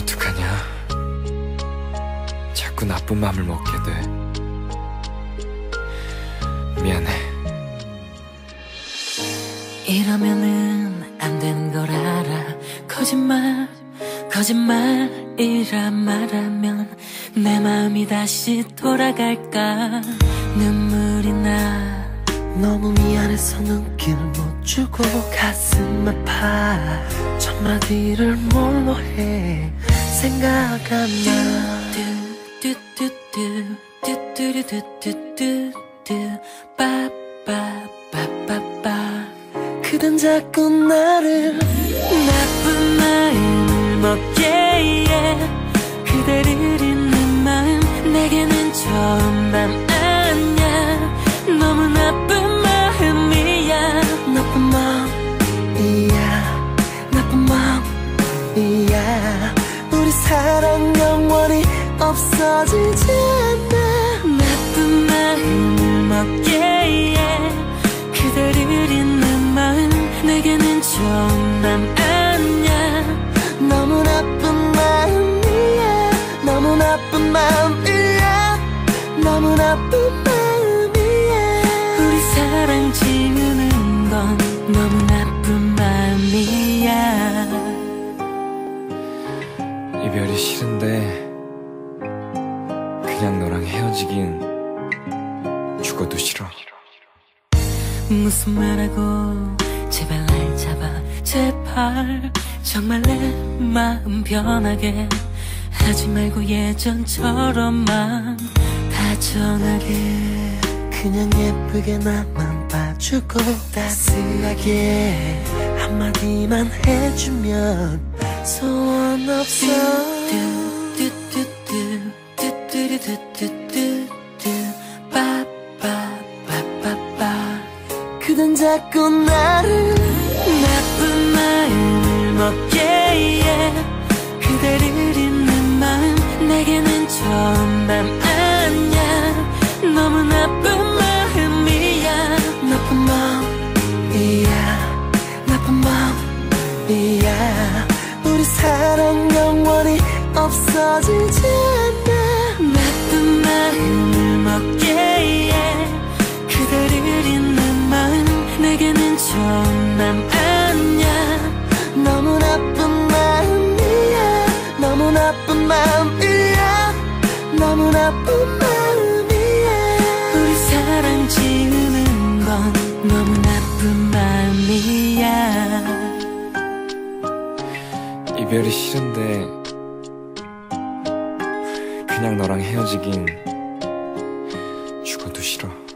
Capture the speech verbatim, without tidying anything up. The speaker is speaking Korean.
어떡하냐? 자꾸 나쁜 맘을 먹게 돼. 미안해. 이러면은 안 되는 걸 알아. 거짓말, 거짓말이라 말하면 내 마음이 다시 돌아갈까. 눈물이 나. 너무 미안해서 눈길 못 주고 가슴 아파. 첫마디를 뭘로 해 생각하면 뚜뚜뚜뚜 뚜뚜루뚜뚜뚜뚜 빠빠빠빠빠. 그댄 자꾸 나를 나쁜 마음을 먹게 해. 그대를 잊는 마음 내게는 처음 맘 아냐. 너무 나쁜 마음이야. 나쁜 마음이야. 나쁜 마음이야. 우리 사랑 영원히 없어지지 않아. 나쁜 마음을 먹게 해. 그대를 잊는 마음 내게는 처음 맘 아냐. 너무 나쁜 마음이야. 너무 나쁜 마음이야. 너무 나쁜 마음이야. 우리 사랑 지우는 건 너무 나쁜 마음이야. 이별이 싫은데 그냥 너랑 헤어지긴 죽어도 싫어. 무슨 말하고 제발 날 잡아. 제발 정말 내 마음 변하게 하지 말고 예전처럼만 다정하게. 그냥 예쁘게 나만 봐주고 따스하게 한마디만 해주면 소원 없어. 뚜뚜뚜뚜 뚜뚜루뚜뚜뚜뚜 빠빠빠빠빠. 그댄 자꾸 나를 나쁜 마음을 먹게 해. 그대를 잊는 마음 내게는 처음 맘 아냐. 너무 나쁜 마음이야. 나쁜 마음이야. 나쁜 마음이야. 우리 사랑 영원히 없어지지 않아. 나쁜 마음을 먹게 해. 그대를 잊는 마음 내게는 처음 맘 아냐. 너무 나쁜 마음이야. 너무 나쁜 마음이야. 너무 나쁜 마음이야. 우리 사랑 지우는 건 너무 나쁜 마음이야. 이별이 싫은데 그냥 너랑 헤어지긴 죽어도 싫어.